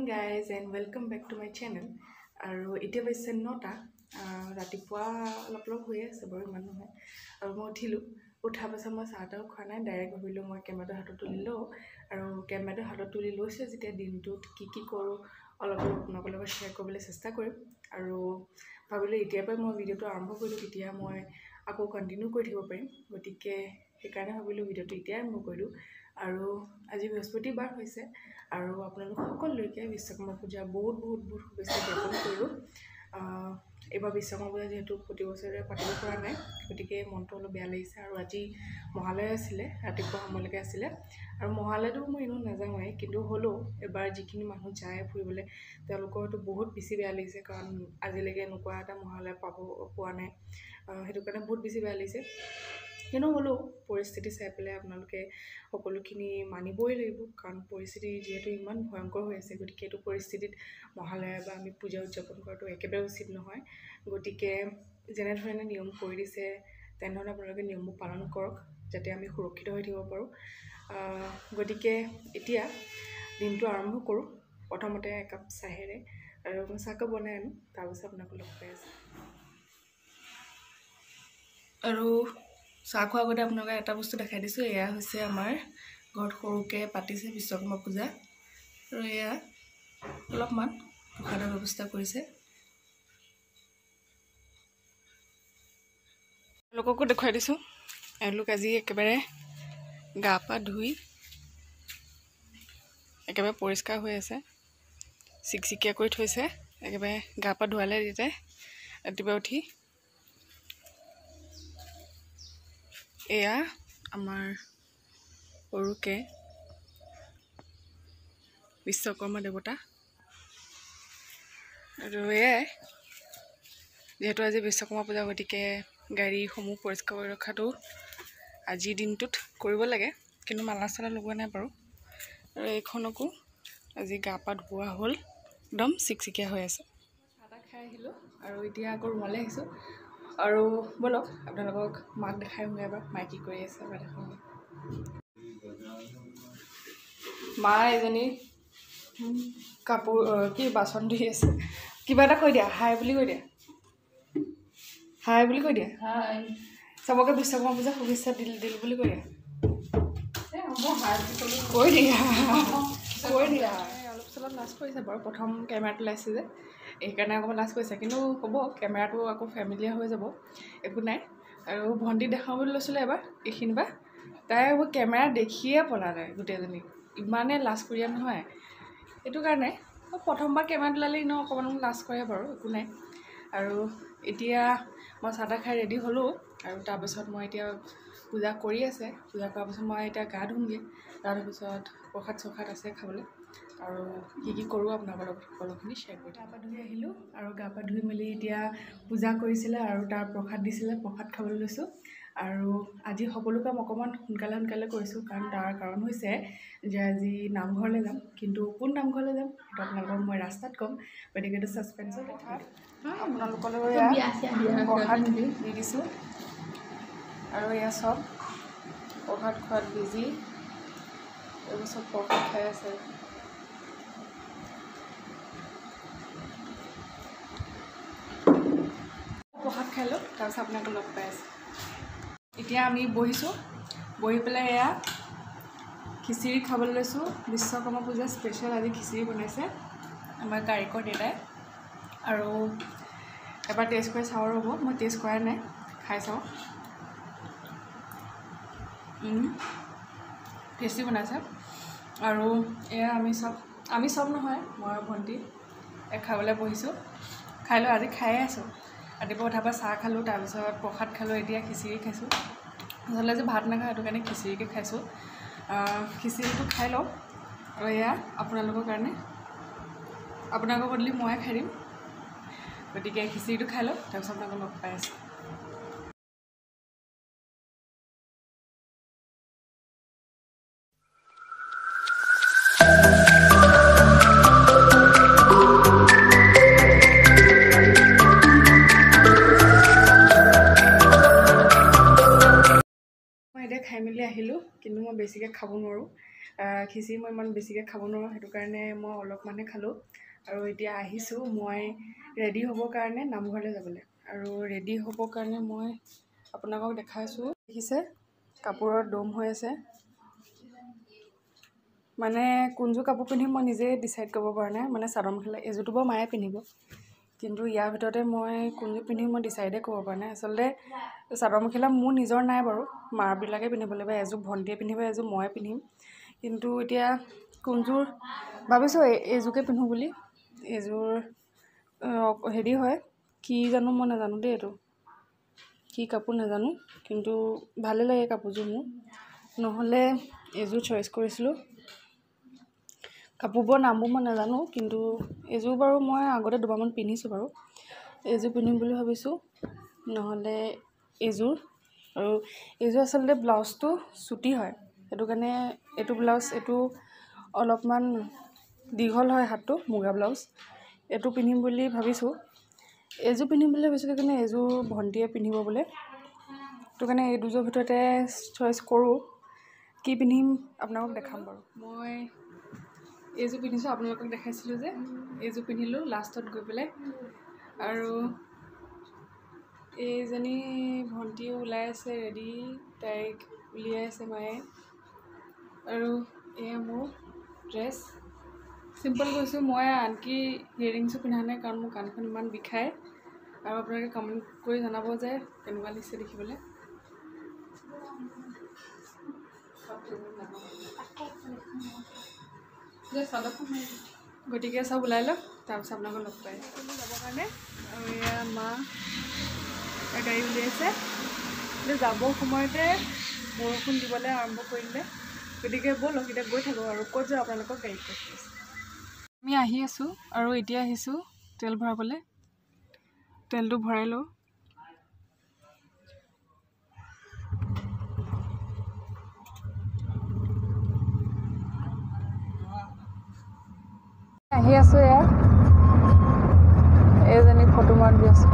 guys and welcome back to my channel. আৰু এতিয়া বেছে 9টা ৰাতিপুৱা অলপ হৈ আছে বাৰু ইমান নহয় আৰু মই উঠিলো উঠাৰ পাছত মই চাহটাও খোৱা নাই ডাইৰেক্ট ভাবিলো মই কেমেৰাটো হাতত তুলি লওঁ আৰু কেমেৰাটো হাতত তুলি লৈছে যেতিয়া দিনটোত কি কৰোঁ অলপ আপোনালোকৰ লগত শ্বেয়াৰ কৰিবলৈ চেষ্টা কৰিম আৰু ভাবিলো এতিয়াৰ পৰা মই ভিডিঅ'টো আৰম্ভ কৰিলোঁ তেতিয়া মই আকৌ কন্টিনিউ কৰি থাকিব পাৰিম গতিকে সেইকাৰণে ভাবিলো ভিডিঅ'টো এতিয়াই আৰম্ভ কৰিলোঁ আৰু আজি বৃহস্পতিবাৰ হৈছে আৰু আপোনালোক সকলোকে বিশ্বকৰ্মা পূজা বহুত শুভেচ্ছা জ্ঞাপন কৰিলোঁ এবাৰ বিশ্বকৰ্মা পূজা যেহেতু প্ৰতি বছৰে পাতিব পৰা নাই গতিকে মনটো অলপ বেয়া লাগিছে আৰু আজি মহালয় আছিলে ৰাতিপুৱা সময়লৈকে আছিলে আৰু মহালয়টো মই ইনো নাযাওঁৱেই কিন্তু হ'লেও এবাৰ যিখিনি মানুহ যায় ফুৰিবলৈ তেওঁলোকৰতো বহুত বেছি বেয়া লাগিছে কাৰণ আজিলৈকে এনেকুৱা এটা মহালয় পোৱা নাই সেইটো কাৰণে বহুত বেছি বেয়া লাগিছে কিন্তু হ'লেও পৰিস্থিতি চাই পেলাই আপোনালোকে সকলোখিনি মানিবই লাগিব কাৰণ পৰিস্থিতি যেহেতু ইমান ভয়ংকৰ হৈ আছে গতিকে এইটো পৰিস্থিতিত মহালয় বা আমি পূজা উদযাপন কৰাটো একেবাৰে উচিত নহয় গতিকে যেনেধৰণে নিয়ম কৰি দিছে তেনেধৰণে আপোনালোকে নিয়মবোৰ পালন কৰক যাতে আমি সুৰক্ষিত হৈ থাকিব পাৰোঁ গতিকে এতিয়া দিনটো আৰম্ভ কৰোঁ প্ৰথমতে একাপ চাহেৰে আৰু মই চাহকাপ বনাই আনো তাৰপিছত আপোনালোকক লগ পাই আছোঁ আৰু চাহ খোৱাৰ আগতে আপোনালোকে এটা বস্তু দেখাই দিছোঁ এয়া হৈছে আমাৰ ঘৰত সৰুকৈ পাতিছে বিশ্বকৰ্মা পূজা আৰু এয়া অলপমান প্ৰসাদৰ ব্যৱস্থা কৰিছে লোককো দেখুৱাই দিছোঁ এওঁলোক আজি একেবাৰে গা পা ধুই একেবাৰে পৰিষ্কাৰ হৈ আছে চিকচিকীয়া কৰি থৈছে একেবাৰে গা পা ধুৱালে তেতিয়া ৰাতিপুৱা উঠি এয়া আমাৰ সৰুকে বিশ্বকৰ্মা দেৱতা আৰু এয়াই যেহেতু আজি বিশ্বকৰ্মা পূজা গতিকে গাড়ীসমূহ পৰিষ্কাৰ কৰি ৰখাটো আজিৰ দিনটোত কৰিব লাগে কিন্তু মালা চালা লগোৱা নাই বাৰু আৰু এইখনকো আজি গা পা ধোৱা হ'ল একদম চিকচিকীয়া হৈ আছে চাহ খাই আহিলোঁ আৰু এতিয়া আকৌ ৰুমলৈ আহিছোঁ আৰু বলক আপোনালোকক মাক দেখাই শুনে এবাৰ মায়ে কি কৰি আছে এবাৰ দেখাওঁ মা এজনী কাপোৰ কি বাচন ধুই আছে কিবা এটা কৈ দিয়া হাই বুলি কৈ দিয়া হাই চবকে বিশ্বকৰ্মা পূজা শুভেচ্ছা দিল বুলি কৈ দিয়া কৈ দিয়া অলপ চলপ লাজ কৰিছে বাৰু প্ৰথম কেমেৰাটো ওলাইছে যে এইকাৰণে অকণমান লাজ কৰিছে কিন্তু হ'ব কেমেৰাটো আকৌ ফেমিলিয়াৰ হৈ যাব একো নাই আৰু ভণ্টি দেখাওঁ বুলি লৈছিলে এবাৰ এইখিনিবা তাই এইবোৰ কেমেৰা দেখিয়ে পলা নাই গোটেইজনী ইমানেই লাজ কৰিয়া নহয় সেইটো কাৰণে প্ৰথমবাৰ কেমেৰাটো ওলালে এনেও অকণমান লাজ কৰে বাৰু একো নাই আৰু এতিয়া মই চাহ তাহ খাই ৰেডি হ'লোঁ আৰু তাৰপিছত মই এতিয়া পূজা কৰি আছে পূজা কৰাৰ পিছত মই এতিয়া গা ধুমগৈ তাৰপিছত প্ৰসাদ চসাদ আছে খাবলৈ আৰু কি কৰোঁ আপোনালোকৰ লগত সকলোখিনি শ্বেয়াৰ কৰি গা পা ধুই আহিলোঁ আৰু গা পা ধুই মেলি এতিয়া পূজা কৰিছিলে আৰু তাৰ প্ৰসাদ দিছিলে প্ৰসাদ খাবলৈ লৈছোঁ আৰু আজি সকলো কাম অকণমান সোনকালে কৰিছোঁ কাৰণ তাৰ কাৰণ হৈছে যে আজি নামঘৰলৈ যাম কিন্তু কোন নামঘৰলৈ যাম সেইটো আপোনালোকক মই ৰাস্তাত ক'ম গতিকে এইটো ছাছপেন্সৰ কথা আপোনালোকলৈ প্ৰসাদ দি দিছোঁ আৰু এয়া চব প্ৰসাদ খোৱাত বিজি এইবোৰ চব প্ৰসাদ খাই আছে প্ৰসাদ খাই লওক তাৰপিছত আপোনালোকে লগ পাই আছে এতিয়া আমি বহিছোঁ বহি পেলাই এয়া খিচিৰি খাবলৈ লৈছোঁ বিশ্বকৰ্মা পূজা স্পেচিয়েল আজি খিচিৰি বনাইছে আমাৰ কাৰিকৰ দেউতাই আৰু এবাৰ টেষ্ট কৰি চাওঁ ৰ'ব মই টেষ্ট কৰাই নাই খাই চাওঁ টেষ্টি বনাইছে আৰু এয়া আমি চব নহয় মই ভণ্টি খাবলৈ বহিছোঁ খাই লৈ আজি খায়ে আছোঁ ৰাতিপুৱা উঠাৰ পৰা চাহ খালোঁ তাৰপিছত প্ৰসাদ খালোঁ এতিয়া খিচিৰি খাইছোঁ আচলতে আজি ভাত নাখাওঁ সেইটো কাৰণে খিচিৰিকে খাইছোঁ খিচিৰিটো খাই লওঁ আৰু এয়া আপোনালোকৰ কাৰণে আপোনালোকৰ বদলি ময়ে খাই দিম গতিকে খিচিৰিটো খাই লওঁ তাৰপিছত আপোনালোকক লগ পাই আছোঁ খাই মেলি আহিলোঁ কিন্তু মই বেছিকৈ খাব নোৱাৰোঁ খিচিৰি মই ইমান বেছিকৈ খাব নোৱাৰোঁ, সেইটো কাৰণে মই অলপমানহে খালোঁ। আৰু এতিয়া আহিছোঁ মই ৰেডি হ'বৰ কাৰণে নামঘৰলৈ যাবলৈ। আৰু ৰেডি হ'বৰ কাৰণে মই আপোনালোকক দেখাইছোঁ, দেখিছে কাপোৰৰ দম হৈ আছে। মানে কোনযোৰ কাপোৰ পিন্ধিম মই নিজে ডিচাইড কৰিব পৰা নাই। মানে চাদৰ মেখেলা এযোৰটো বাৰু মায়ে পিন্ধিব, কিন্তু ইয়াৰ ভিতৰতে মই কোনযোৰ পিন্ধিম মই ডিচাইডে কৰিব পৰা নাই। আচলতে চাদৰ মেখেলা মোৰ নিজৰ নাই বাৰু, মাৰবিলাকে পিন্ধিব লাগিব। এযোৰ ভণ্টিয়ে পিন্ধিব, এযোৰ ময়ে পিন্ধিম। কিন্তু এতিয়া কোনযোৰ ভাবিছোঁ এইযোৰকে পিন্ধোঁ বুলি। এইযোৰ হেৰি হয় কি জানো, মই নাজানো দেই, এইটো কি কাপোৰ নাজানো, কিন্তু ভালে লাগে কাপোৰযোৰ মোৰ। নহ'লে এইযোৰ চইচ কৰিছিলোঁ, কাপোৰবোৰৰ নামবোৰ মই নাজানো, কিন্তু এইযোৰ বাৰু মই আগতে দুবাৰমান পিন্ধিছোঁ বাৰু। এইযোৰ পিন্ধিম বুলি ভাবিছোঁ, নহ'লে এইযোৰ। আৰু এইযোৰ আচলতে ব্লাউজটো চুটি হয়, সেইটো কাৰণে এইটো ব্লাউজ এইটো অলপমান দীঘল হয়, হাতটো মুগা ব্লাউজ। এইটো পিন্ধিম বুলি ভাবিছোঁ, এইযোৰ পিন্ধিম বুলি ভাবিছোঁ, সেইকাৰণে এইযোৰ ভণ্টিয়ে পিন্ধিব বোলে। সেইটো কাৰণে এই দুযোৰ ভিতৰতে চইচ কৰোঁ, কি পিন্ধিম আপোনালোকক দেখাম বাৰু। মই এইযোৰ পিন্ধিছোঁ, আপোনালোকক দেখাইছিলোঁ যে এইযোৰ পিন্ধিলোঁ লাষ্টত গৈ পেলাই। আৰু এইজনী ভণ্টিও ওলাই আছে ৰেডি, তাইক উলিয়াই আছে মায়ে। আৰু এয়া মোৰ ড্ৰেছ, চিম্পল কৈছোঁ মই। আনকি ইয়েৰিংছো পিন্ধা নাই, কাৰণ মোৰ কাণখন ইমান বিষায়। আৰু আপোনালোকে কমেণ্ট কৰি জনাব যে কেনেকুৱা লাগিছে দেখিবলৈ। গতিকে চব ওলাই লওক, তাৰপিছত আপোনালোকক লগ পাই যাবৰ কাৰণে। আৰু এয়া মা গাড়ী উলিয়াইছে, কিন্তু যাবৰ সময়তে বৰষুণ দিবলৈ আৰম্ভ কৰিলে। গতিকে ব'লক এতিয়া গৈ থাকোঁ আৰু ক'ত যাওঁ আপোনালোকক গাড়ীত কৈছোঁ। আমি আহি আছোঁ আৰু এতিয়া আহিছোঁ তেল ভৰাবলৈ। তেলটো ভৰাই লওঁ। আহি আছোঁ, এয়া এইজনী ফটো মাৰি দি আছোঁ।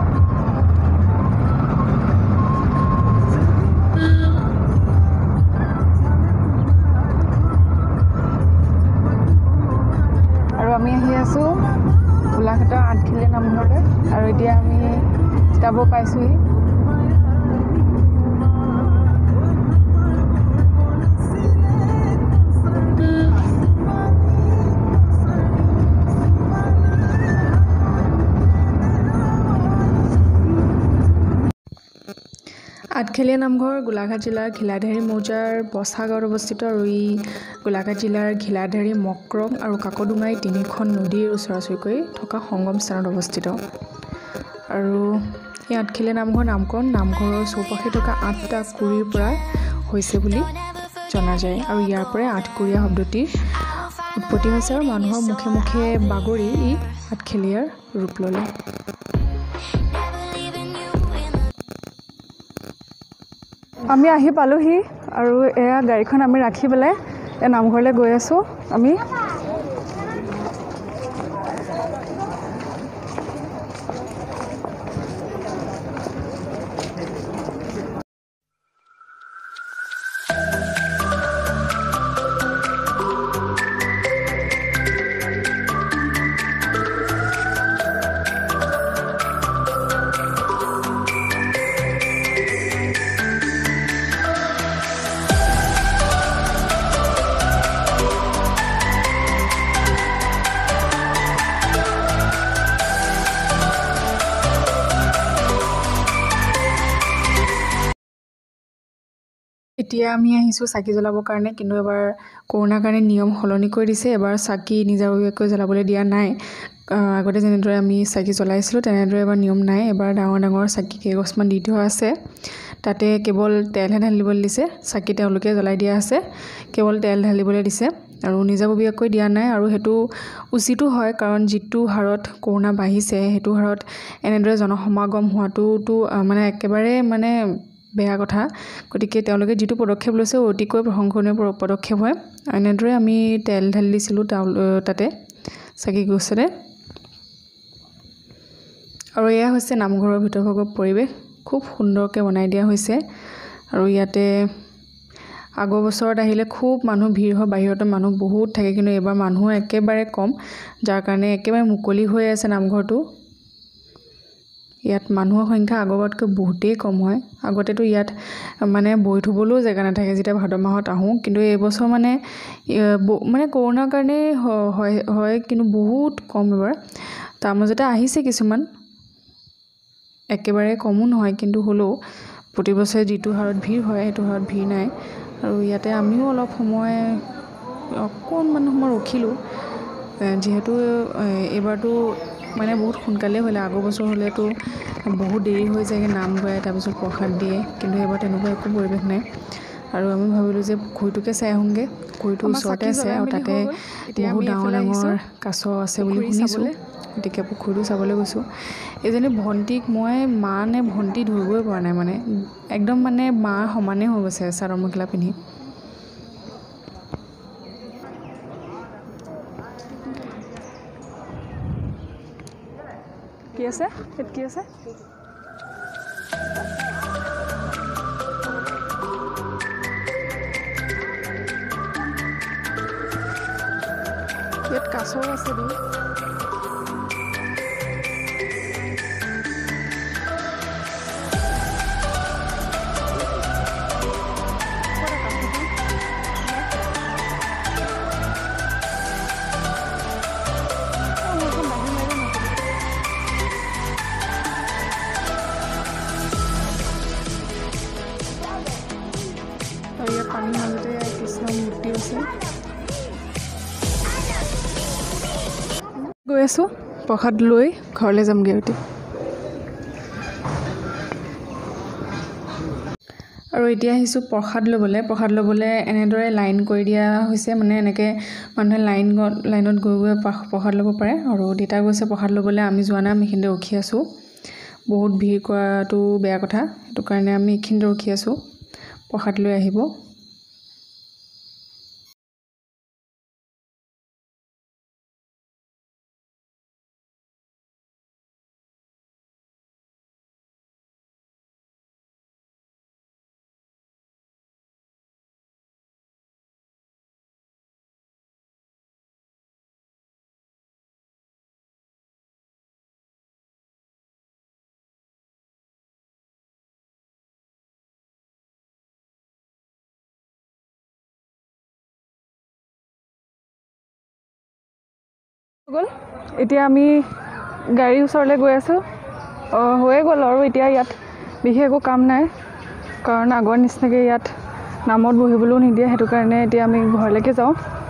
আৰু আমি আহি আছোঁ গোলাঘাটৰ আঠখেলীয়া নামঘৰলৈ। আৰু এতিয়া আমি যাব পাইছোঁহি। আঠখেলীয়া নামঘৰ গোলাঘাট জিলাৰ ঘিলাধাৰী মৌজাৰ বচা গাঁৱত অৱস্থিত। আৰু ই গোলাঘাট জিলাৰ ঘিলাধাৰী, মক্ৰম আৰু কাকডোঙাই তিনিখন নদীৰ ওচৰা-ওচৰিকৈ থকা সংগম স্থানত অৱস্থিত। আৰু এই আঠখেলীয়া নামঘৰ নামকৰণ নামঘৰৰ চৌপাশে থকা 8টা কুৰিৰ পৰা হৈছে বুলি জনা যায়। আৰু ইয়াৰ পৰাই আঠকুৰীয়া শব্দটিৰ উৎপত্তি হৈছে, আৰু মানুহৰ মুখে মুখে বাগৰি ই আঠখেলীয়াৰ ৰূপ ল'লে। আমি আহি পালোহি, আৰু এয়া গাড়ীখন আমি ৰাখি পেলাই নামঘৰলৈ গৈ আছোঁ আমি। এতিয়া আমি আহিছোঁ চাকি জ্বলাবৰ কাৰণে, কিন্তু এবাৰ কৰোণাৰ কাৰণে নিয়ম সলনি কৰি দিছে। এবাৰ চাকি নিজাববীয়াকৈ জ্বলাবলৈ দিয়া নাই। আগতে যেনেদৰে আমি চাকি জ্বলাইছিলোঁ তেনেদৰে এবাৰ নিয়ম নাই। এবাৰ ডাঙৰ ডাঙৰ চাকি কেইগছমান দি থোৱা আছে, তাতে কেৱল তেলহে ঢালিবলৈ দিছে। চাকি তেওঁলোকে জ্বলাই দিয়া আছে, কেৱল তেল ঢালিবলৈ দিছে, আৰু নিজাববীয়াকৈ দিয়া নাই। আৰু সেইটো উচিতো হয়, কাৰণ যিটো হাৰত কৰোণা বাঢ়িছে সেইটো হাৰত এনেদৰে জনসমাগম হোৱাটোতো মানে একেবাৰে মানে বেয়া কথা। গতিকে তেওঁলোকে যিটো পদক্ষেপ লৈছে অতিকৈ প্ৰশংসনীয় পদক্ষেপ হয়। এনেদৰে আমি তেল ঢালি দিছিলোঁ তাতে চাকি গছতে। আৰু এয়া হৈছে নামঘৰৰ ভিতৰভাগৰ পৰিৱেশ, খুব সুন্দৰকৈ বনাই দিয়া হৈছে। আৰু ইয়াতে আগৰ বছৰত আহিলে খুব মানুহ ভিৰ হয়, বাহিৰতো মানুহ বহুত থাকে, কিন্তু এইবাৰ মানুহ একেবাৰে কম, যাৰ কাৰণে একেবাৰে মুকলি হৈ আছে নামঘৰটো। ইয়াত মানুহৰ সংখ্যা আগতকৈ বহুতেই কম হয়। আগতেতো ইয়াত মানে বহি থ'বলৈও জেগা নাথাকে যেতিয়া ভাদ মাহত আহোঁ, কিন্তু এইবছৰ মানে কৰোণাৰ কাৰণে হয়, কিন্তু বহুত কম এবাৰ। তাৰ মাজতে আহিছে কিছুমান, একেবাৰে কমো নহয়, কিন্তু হ'লেও প্ৰতি বছৰে যিটো হাৰত ভিৰ হয় সেইটো হাৰত ভিৰ নাই। আৰু ইয়াতে আমিও অলপ সময় অকণমান সময় ৰখিলোঁ, যিহেতু এইবাৰতো মানে বহুত সোনকালেই হ'লে। আগৰ বছৰ হ'লেতো বহুত দেৰি হৈ যায়গৈ, নাম গায় তাৰপিছত প্ৰসাদ দিয়ে, কিন্তু এইবাৰ তেনেকুৱা একো পৰিৱেশ নাই। আৰু আমি ভাবিলোঁ যে পুখুৰীটোকে চাই আহোঁগৈ। পুখুৰীটো ওচৰতে আছে আৰু তাতে বহুত ডাঙৰ ডাঙৰ কাছ আছে বুলি শুনিছোঁ, গতিকে পুখুৰীটো চাবলৈ গৈছোঁ। এজনী ভণ্টিক মই মা নে ভণ্টি ধৰিবই পৰা নাই, মানে একদম মানে মা সমানেই হৈ গৈছে চাদৰ মেখেলা পিন্ধি। কি আছে? কি আছে? ইয়াত কাছও আছে দেই। আৰু ইয়াত পানীৰ মাজতে কৃষ্ণৰ মূৰ্তি আছে। গৈ আছোঁ প্ৰসাদ লৈ ঘৰলৈ যামগৈ এতিয়া। আৰু এতিয়া আহিছোঁ প্ৰসাদ ল'বলৈ। প্ৰসাদ ল'বলৈ এনেদৰে লাইন কৰি দিয়া হৈছে, মানে এনেকৈ মানুহে লাইনত গৈ গৈ প্ৰসাদ ল'ব পাৰে। আৰু দেউতা গৈছে প্ৰসাদ ল'বলৈ, আমি যোৱা নাই, আমি এইখিনিতে ৰখি আছোঁ। বহুত ভিৰ কৰাটো বেয়া কথা, সেইটো কাৰণে আমি এইখিনিতে ৰখি আছোঁ, প্ৰসাদ লৈ আহিব। গ'ল এতিয়া আমি গাড়ীৰ ওচৰলৈ গৈ আছোঁ। হৈয়ে গ'ল আৰু এতিয়া ইয়াত বিশেষ একো কাম নাই, কাৰণ আগৰ নিচিনাকৈ ইয়াত নামত বহিবলৈও নিদিয়ে, সেইটো কাৰণে এতিয়া আমি ঘৰলৈকে যাওঁ।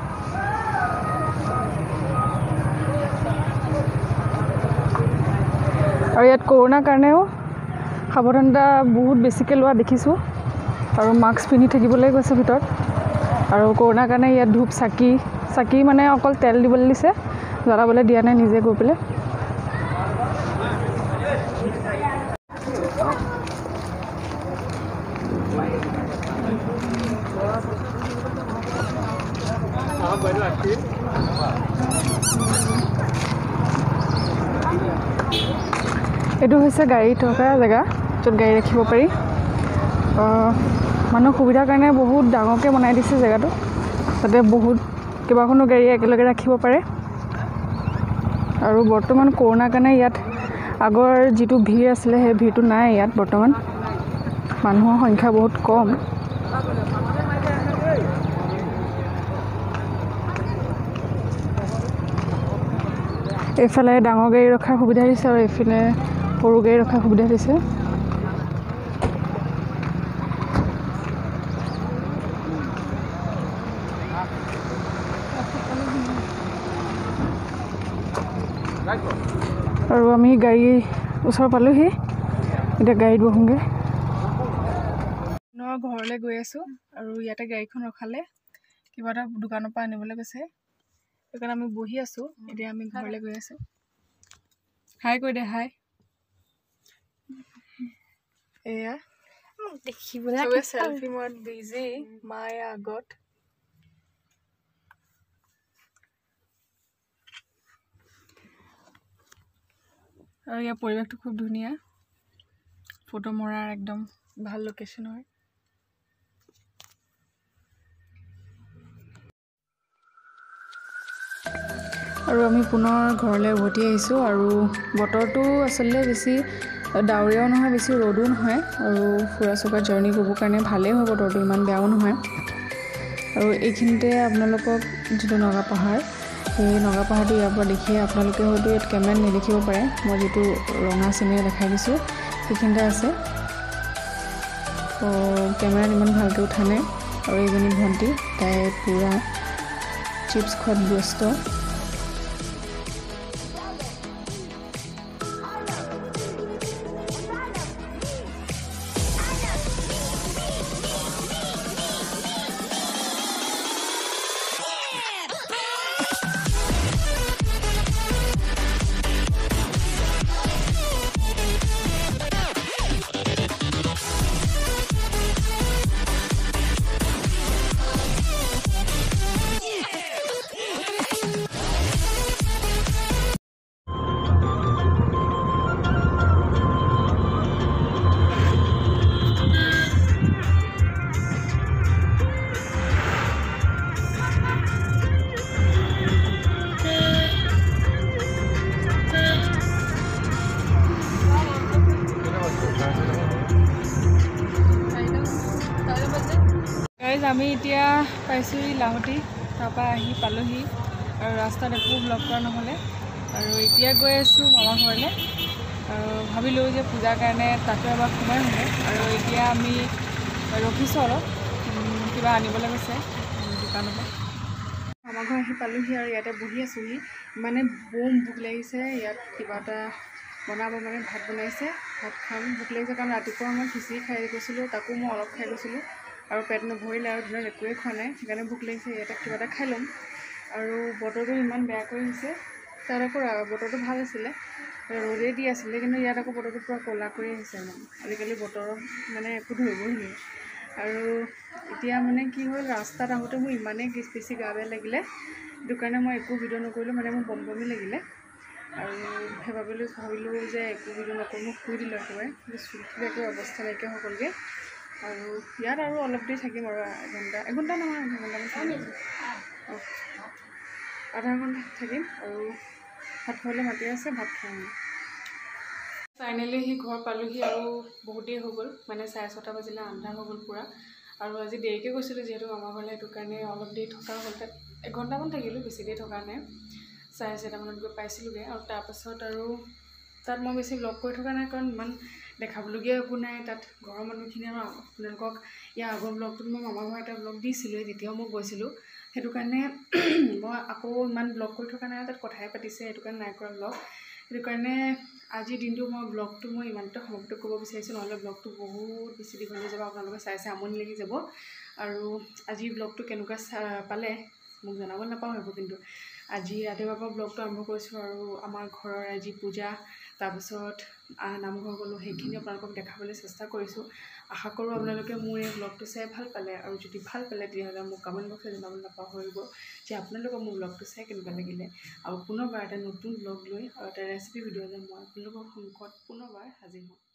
আৰু ইয়াত কৰোণাৰ কাৰণেও সাৱধানতা বহুত বেছিকৈ লোৱা দেখিছোঁ, আৰু মাস্ক পিন্ধি থাকিবলৈ কৈছে ভিতৰত। আৰু কৰোণাৰ কাৰণে ইয়াত ধূপ চাকি মানে অকল তেল দিবলৈ দিছে, জ্বলাবলৈ দিয়া নাই, নিজে গৈ পেলাই। এইটো হৈছে গাড়ী থকা জেগা, য'ত গাড়ী ৰাখিব পাৰি। মানুহৰ সুবিধাৰ কাৰণে বহুত ডাঙৰকৈ বনাই দিছে জেগাটো, যাতে বহুত কেইবাখনো গাড়ী একেলগে ৰাখিব পাৰে। আৰু বৰ্তমান কৰোণাৰ কাৰণে ইয়াত আগৰ যিটো ভিৰ আছিলে সেই ভিৰটো নাই ইয়াত বৰ্তমান, মানুহৰ সংখ্যা বহুত কম। এইফালে ডাঙৰ গাড়ী ৰখাৰ সুবিধা দিছে আৰু এইফালে সৰু গাড়ী ৰখাৰ সুবিধা দিছে। আৰু আমি গাড়ীৰ ওচৰ পালোহি, এতিয়া গাড়ীত বহোঁগৈ। ঘৰলৈ গৈ আছোঁ, আৰু ইয়াতে গাড়ীখন ৰখালে, কিবা এটা দোকানৰ পৰা আনিবলৈ কৈছে, সেইকাৰণে আমি বহি আছোঁ। এতিয়া আমি ঘৰলৈ গৈ আছোঁ। হাই কৈ দে, হাই। এয়া দেখিবলৈ চেলফি মৰাত বিজি, মায়ে আগত। আৰু ইয়াৰ পৰিৱেশটো খুব ধুনীয়া, ফটো মৰাৰ একদম ভাল লোকেশ্যন হয়। আৰু আমি পুনৰ ঘৰলৈ উভতি আহিছোঁ। আৰু বতৰটো আচলতে বেছি ডাৱৰীয়াও নহয়, বেছি ৰ'দো নহয়, আৰু ফুৰা চকা জাৰ্ণি কৰিবৰ কাৰণে ভালেই হয়, বতৰটো ইমান বেয়াও নহয়। আৰু এইখিনিতে আপোনালোকক যিটো নগা পাহাৰ, সেই নগা পাহাৰটো ইয়াৰ পৰা দেখিয়ে আপোনালোকে হয়তো ইয়াত কেমেৰাত নেদেখিব পাৰে, মই যিটো ৰঙা চিনেৰে দেখাই দিছোঁ সেইখিনিতে আছে। কেমেৰাত ইমান ভালকৈ উঠা নাই। আৰু এইজনী ভণ্টি, তাই পূৰা চিপছ খোৱাত ব্যস্ত। আমি এতিয়া পাইছোঁহি লাহতি, তাৰপৰা আহি পালোহি, আৰু ৰাস্তাত একো ব্লক কৰা নহ'লে। আৰু এতিয়া গৈ আছোঁ মামা ঘৰলৈ, আৰু ভাবিলোঁ যে পূজাৰ কাৰণে তাতো এবাৰ সোমাই আহোঁগৈ। আৰু এতিয়া আমি ৰখিছোঁ অলপ, কিবা আনিবলৈ গৈছে দোকানৰ পৰা। মামা ঘৰ আহি পালোহি আৰু ইয়াতে বহি আছোঁহি। মানে বম ভোক লাগিছে, ইয়াত কিবা এটা বনাব, মানে ভাত বনাইছে, ভাত খাম, ভোক লাগিছে। কাৰণ ৰাতিপুৱা মই খিচিৰি খাই গৈছিলোঁ, তাকো মই অলপ খাই গৈছিলোঁ, আৰু পেট নভৰিলে, আৰু দিনত একোৱেই খোৱা নাই, সেইকাৰণে ভোক লাগিছে। ইয়াতে কিবা এটা খাই ল'ম। আৰু বতৰটো ইমান বেয়া কৰি হৈছে, তাত আকৌ বতৰটো ভাল আছিলে, ৰ'দেই দি আছিলে, কিন্তু ইয়াত আকৌ বতৰটো পূৰা ক'লা কৰি আহিছে। আজিকালি বতৰৰ মানে একো ধৰিবই নোৱাৰি। আৰু এতিয়া মানে কি হ'ল, ৰাস্তাত আহোঁতে মোৰ ইমানেই বেছি গা বেয়া লাগিলে, সেইটো কাৰণে মই একো ভিডিঅ' নকৰিলোঁ, মানে মোৰ বমি বমি লাগিলে। আৰু ভাবিলোঁ যে একো ভিডিঅ' নকৰোঁ, মই শুই দিলোঁ একেবাৰে, চুলিখিনি একো অৱস্থা নাইকিয়া হৈ গ'লগৈ। আৰু ইয়াত আৰু অলপ দেৰি থাকিম, আৰু এঘণ্টা নহয়, আধা ঘণ্টা থাকিম, আৰু ভাত খাবলৈ মাতি আছে, ভাত খাম। ফাইনেলি সি ঘৰ পালোহি, আৰু বহুত দেৰি হৈ গ'ল, মানে 6:30 বাজিলে, আন্ধাৰ হৈ গ'ল পূৰা। আৰু আজি দেৰিকৈ গৈছিলোঁ যিহেতু মামা ঘৰলৈ, সেইটো কাৰণে অলপ দেৰি থকা হ'ল। তাত এঘণ্টামান থাকিলোঁ, বেছি দেৰি থকা নাই, 4:30 মানত গৈ পাইছিলোঁগৈ। আৰু তাৰপাছত আৰু তাত মই বেছি ব্লগ কৰি থকা নাই, কাৰণ ইমান দেখাবলগীয়া একো নাই তাত। ঘৰৰ মানুহখিনি আৰু আপোনালোকক ইয়াৰ আগৰ ব্লগটোত মই মামা ঘৰ এটা ব্লগ দিছিলোঁ, যেতিয়াও মই গৈছিলোঁ, সেইটো কাৰণে মই আকৌ ইমান ব্লগ কৰি থকা নাই, তাত কথাই পাতিছে, সেইটো কাৰণে নাই কৰা ব্লগ। সেইটো কাৰণে আজিৰ দিনটো ব্লগটো মই ইমানতে সমাপ্ত কৰিব বিচাৰিছোঁ, নহ'লে ব্লগটো বহুত বেছি দীঘল হৈ যাব, আপোনালোকে চাই আমনি লাগি যাব। আৰু আজিৰ ব্লগটো কেনেকুৱা পালে মোক জনাব নাপাহৰিব। কিন্তু আজি ৰাতিপুৱাৰ পৰা ব্লগটো আৰম্ভ কৰিছোঁ, আৰু আমাৰ ঘৰৰ আজি পূজা, তাৰপিছত নামঘৰ গ'লোঁ, সেইখিনি আপোনালোকক দেখাবলৈ চেষ্টা কৰিছোঁ। আশা কৰোঁ আপোনালোকে মোৰ এই ব্লগটো চাই ভাল পালে, আৰু যদি ভাল পালে তেতিয়াহ'লে মোক কমেণ্ট বক্সত জনাবলৈ নাপাহৰিব যে আপোনালোকৰ মোৰ ব্লগটো চাই কেনেকুৱা লাগিলে। আৰু পুনৰবাৰ এটা নতুন ব্লগ লৈ আৰু এটা ৰেচিপি ভিডিঅ' লৈ মই আপোনালোকৰ সন্মুখত পুনৰবাৰ হাজিৰ হ'ম।